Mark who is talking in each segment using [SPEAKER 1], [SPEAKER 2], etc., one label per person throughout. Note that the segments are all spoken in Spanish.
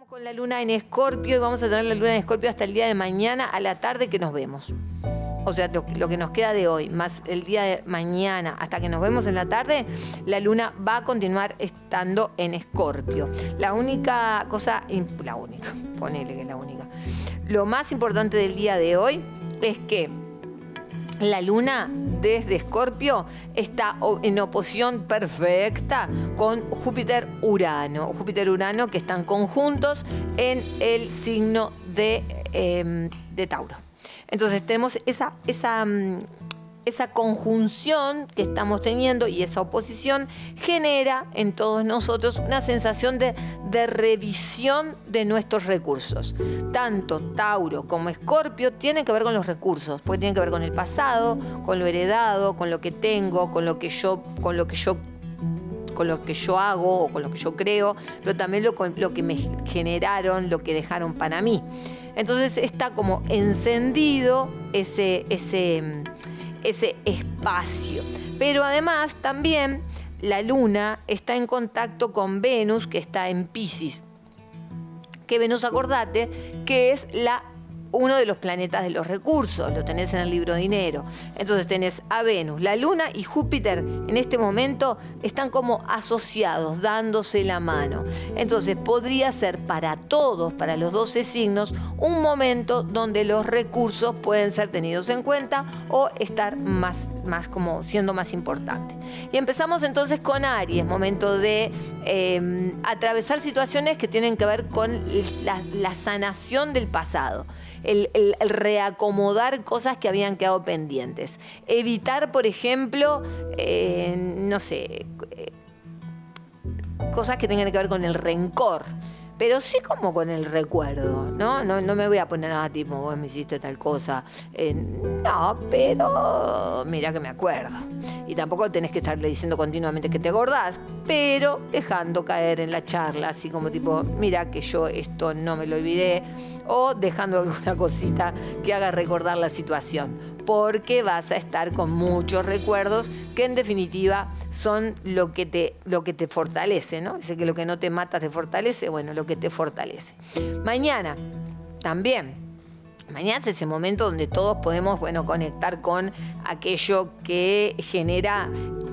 [SPEAKER 1] Con la luna en Escorpio y vamos a tener la luna en Escorpio hasta el día de mañana a la tarde que nos vemos. O sea, lo que nos queda de hoy, más el día de mañana hasta que nos vemos en la tarde, la luna va a continuar estando en Escorpio. La única cosa, ponele que es la única. Lo más importante del día de hoy es que la luna desde Escorpio está en oposición perfecta con Júpiter-Urano. Júpiter-Urano que están conjuntos en el signo de Tauro. Entonces tenemos esa conjunción que estamos teniendo y esa oposición genera en todos nosotros una sensación de revisión de nuestros recursos. Tanto Tauro como Escorpio tienen que ver con los recursos, porque tienen que ver con el pasado, con lo heredado, con lo que tengo, con lo que yo hago o con lo que yo creo, pero también con lo que me generaron, lo que dejaron para mí. Entonces está como encendido ese espacio. Pero además también la luna está en contacto con Venus, que está en Piscis. Que Venus, acordate, que es uno de los planetas de los recursos, lo tenés en el libro Dinero. Entonces tenés a Venus, la Luna y Júpiter en este momento están como asociados, dándose la mano. Entonces podría ser para todos, para los 12 signos, un momento donde los recursos pueden ser tenidos en cuenta o estar más como siendo más importantes. Y empezamos entonces con Aries, momento de atravesar situaciones que tienen que ver con la sanación del pasado. El reacomodar cosas que habían quedado pendientes. Evitar, por ejemplo, cosas que tengan que ver con el rencor. Pero sí como con el recuerdo, ¿no? No me voy a poner nada tipo, vos me hiciste tal cosa. No, pero mira que me acuerdo. Y tampoco tenés que estarle diciendo continuamente que te acordás, pero dejando caer en la charla, así como tipo, mira que yo esto no me lo olvidé, o dejando alguna cosita que haga recordar la situación. Porque vas a estar con muchos recuerdos que en definitiva son lo que te fortalece, ¿no? Dice que lo que no te mata te fortalece, bueno, lo que te fortalece. Mañana también. Mañana es ese momento donde todos podemos, conectar con aquello que genera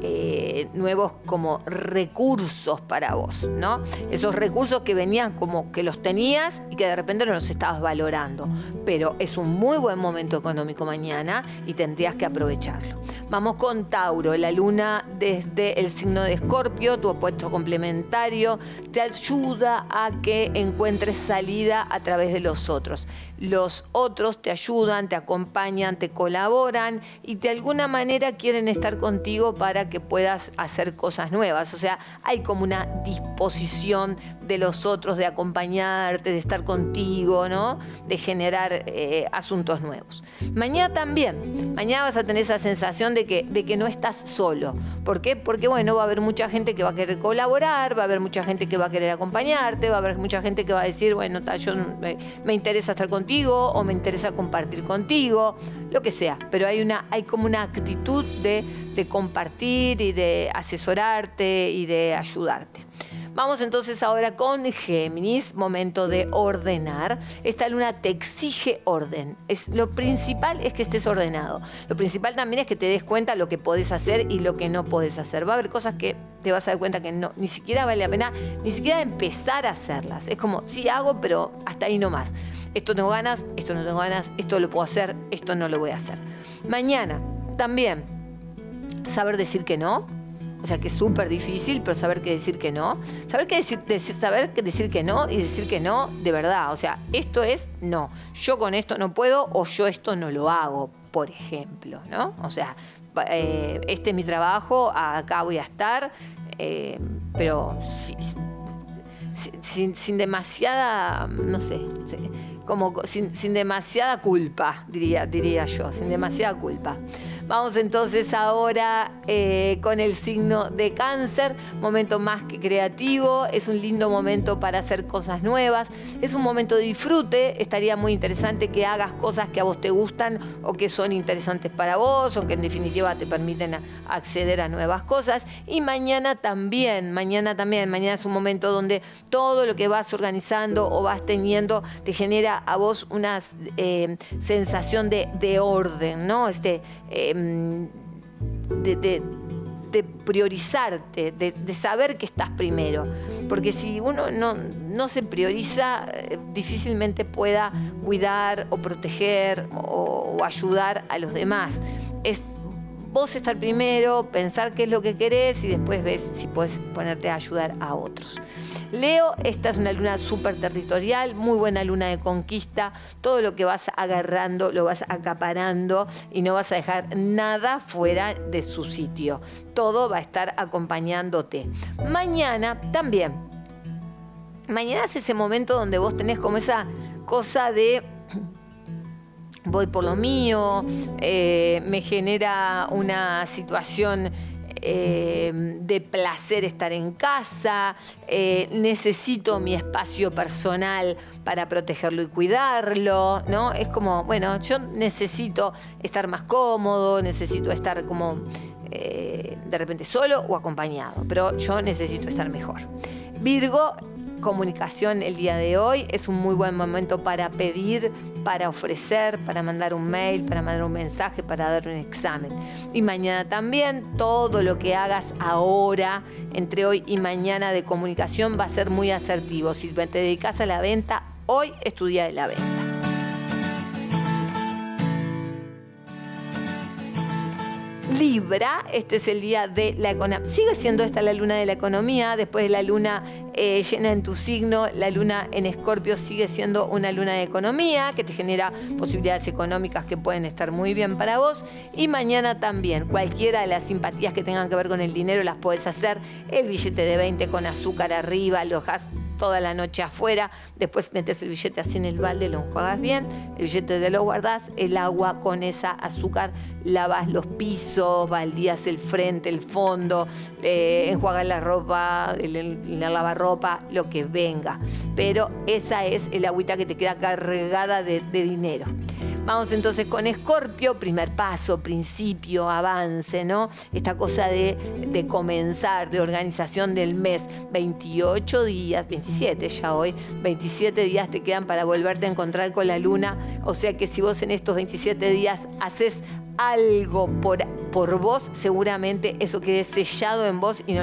[SPEAKER 1] nuevos como recursos para vos, ¿no? Esos recursos que venían como que los tenías y que de repente no los estabas valorando. Pero es un muy buen momento económico mañana y tendrías que aprovecharlo. Vamos con Tauro, la luna desde el signo de Escorpio, tu opuesto complementario, te ayuda a que encuentres salida a través de los otros. Los otros te ayudan, te acompañan, te colaboran y de alguna manera quieren estar contigo para que puedas hacer cosas nuevas. O sea, hay como una disposición de los otros de acompañarte, de estar contigo, ¿no? De generar asuntos nuevos. Mañana también. Mañana vas a tener esa sensación de que no estás solo. ¿Por qué? Porque, va a haber mucha gente que va a querer colaborar, va a haber mucha gente que va a querer acompañarte, va a haber mucha gente que va a decir, yo me interesa estar contigo o me interesa compartir contigo, lo que sea. Pero hay como una actitud de compartir y de asesorarte y de ayudarte. Vamos entonces ahora con Géminis, momento de ordenar. Esta luna te exige orden. Lo principal es que estés ordenado. Lo principal también es que te des cuenta lo que podés hacer y lo que no podés hacer. Va a haber cosas que te vas a dar cuenta que ni siquiera vale la pena, ni siquiera empezar a hacerlas. Es como, sí hago, pero hasta ahí nomás. Esto tengo ganas, esto no tengo ganas, esto lo puedo hacer, esto no lo voy a hacer. Mañana también, saber decir que no. O sea, que es súper difícil, pero saber qué decir que no. Saber qué decir que no y decir que no de verdad. O sea, esto es no. Yo con esto no puedo o yo esto no lo hago, por ejemplo, ¿no? O sea, este es mi trabajo, acá voy a estar, pero sin demasiada, no sé, como sin demasiada culpa, diría yo, sin demasiada culpa. Vamos entonces ahora con el signo de Cáncer, momento más que creativo, es un lindo momento para hacer cosas nuevas, es un momento de disfrute, estaría muy interesante que hagas cosas que a vos te gustan o que son interesantes para vos o que en definitiva te permiten acceder a nuevas cosas. Y mañana también, mañana es un momento donde todo lo que vas organizando o vas teniendo te genera a vos una sensación de orden, ¿no? De priorizarte, de saber que estás primero. Porque si uno no se prioriza, difícilmente pueda cuidar o proteger o ayudar a los demás. Es vos estar primero, pensar qué es lo que querés y después ves si puedes ponerte a ayudar a otros. Leo, esta es una luna súper territorial, muy buena luna de conquista. Todo lo que vas agarrando lo vas acaparando y no vas a dejar nada fuera de su sitio. Todo va a estar acompañándote. Mañana también. Mañana es ese momento donde vos tenés como esa cosa de voy por lo mío, me genera una situación de placer estar en casa, necesito mi espacio personal para protegerlo y cuidarlo, ¿no? Es como, bueno, yo necesito estar más cómodo, necesito estar como de repente solo o acompañado, pero yo necesito estar mejor. Virgo, comunicación el día de hoy, es un muy buen momento para pedir, para ofrecer, para mandar un mail, para mandar un mensaje, para dar un examen. Y mañana también, todo lo que hagas ahora, entre hoy y mañana de comunicación, va a ser muy asertivo. Si te dedicas a la venta, hoy estudia de la venta. Libra, este es el día de la economía. Sigue siendo esta la luna de la economía, después de la luna llena en tu signo, la luna en Escorpio sigue siendo una luna de economía que te genera posibilidades económicas que pueden estar muy bien para vos. Y mañana también, cualquiera de las simpatías que tengan que ver con el dinero las podés hacer. El billete de 20 con azúcar arriba, lo dejás toda la noche afuera, después metes el billete así en el balde, lo enjuagas bien, el billete te lo guardás, el agua con esa azúcar, lavas los pisos, baldías el frente, el fondo, enjuagas la ropa, la lavarropa, lo que venga. Pero esa es el agüita que te queda cargada de dinero. Vamos entonces con Escorpio, primer paso, principio, avance, ¿no? Esta cosa de comenzar, de organización del mes. 28 días, 27 ya hoy, 27 días te quedan para volverte a encontrar con la luna. O sea que si vos en estos 27 días haces algo por vos, seguramente eso quede sellado en vos y no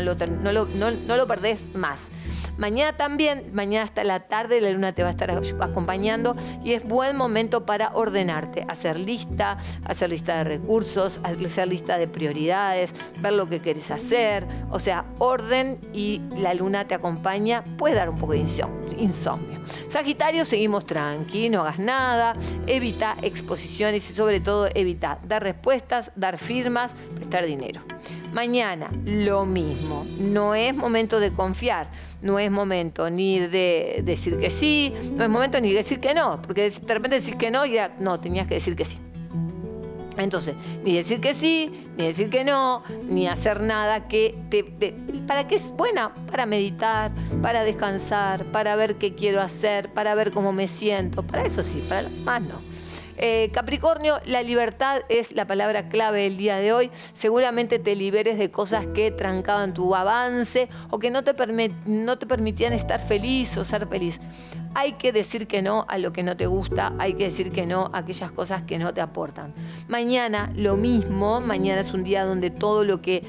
[SPEAKER 1] lo perdés más. Mañana también, mañana hasta la tarde la luna te va a estar acompañando y es buen momento para ordenarte, hacer lista de recursos, hacer lista de prioridades, ver lo que querés hacer, o sea, orden, y la luna te acompaña, puede dar un poco de insomnio. Sagitario, seguimos tranqui, no hagas nada, evita exposiciones y sobre todo evita dar respuestas, dar firmas, prestar dinero. Mañana, lo mismo, no es momento de confiar, no es momento ni de decir que sí, no es momento ni de decir que no, porque de repente decís que no y ya, no, tenías que decir que sí. Entonces, ni decir que sí, ni decir que no, ni hacer nada que ¿para qué es buena? Para meditar, para descansar, para ver qué quiero hacer, para ver cómo me siento, para eso sí, para lo más no. Capricornio, la libertad es la palabra clave del día de hoy. Seguramente te liberes de cosas que trancaban tu avance o que no te permitían estar feliz o ser feliz. Hay que decir que no a lo que no te gusta, hay que decir que no a aquellas cosas que no te aportan. Mañana lo mismo, mañana es un día donde todo lo que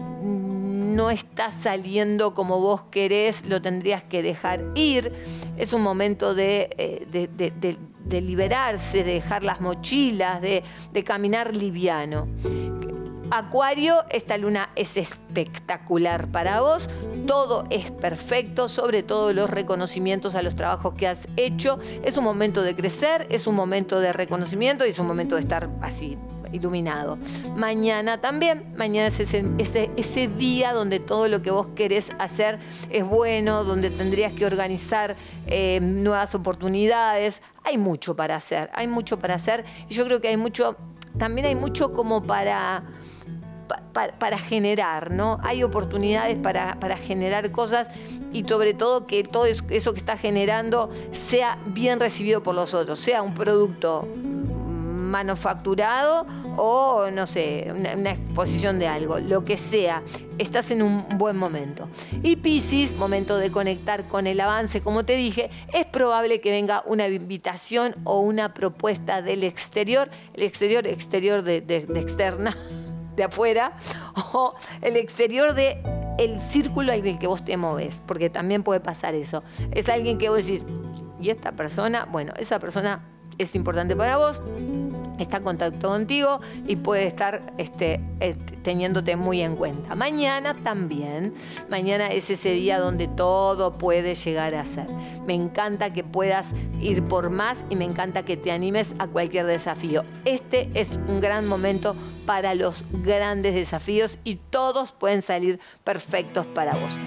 [SPEAKER 1] no está saliendo como vos querés, lo tendrías que dejar ir. Es un momento de liberarse, de dejar las mochilas, de caminar liviano. Acuario, esta luna es espectacular para vos, todo es perfecto, sobre todo los reconocimientos a los trabajos que has hecho. Es un momento de crecer, es un momento de reconocimiento y es un momento de estar así, iluminado. Mañana también, mañana es ese día donde todo lo que vos querés hacer es bueno, donde tendrías que organizar nuevas oportunidades. Hay mucho para hacer y yo creo que hay mucho también hay mucho como para generar, ¿no? Hay oportunidades para generar cosas y sobre todo que todo eso que está generando sea bien recibido por los otros, sea un producto manufacturado o, no sé, una exposición de algo, lo que sea, estás en un buen momento. Y Piscis, momento de conectar con el avance, como te dije, es probable que venga una invitación o una propuesta del exterior, el exterior de externa, de afuera, o el exterior de el círculo en el que vos te moves, porque también puede pasar eso. Es alguien que vos decís, ¿y esta persona? Bueno, esa persona es importante para vos, está en contacto contigo y puede estar teniéndote muy en cuenta. Mañana también, mañana es ese día donde todo puede llegar a ser. Me encanta que puedas ir por más y me encanta que te animes a cualquier desafío. Este es un gran momento para los grandes desafíos y todos pueden salir perfectos para vos.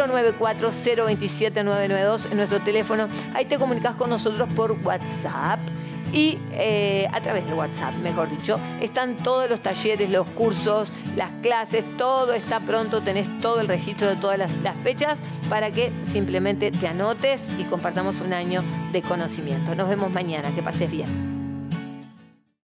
[SPEAKER 1] 094-027-992 en nuestro teléfono. Ahí te comunicas con nosotros por WhatsApp. Y a través de WhatsApp, mejor dicho, están todos los talleres, los cursos, las clases, todo está pronto, tenés todo el registro de todas las fechas para que simplemente te anotes y compartamos un año de conocimiento. Nos vemos mañana, que pases bien.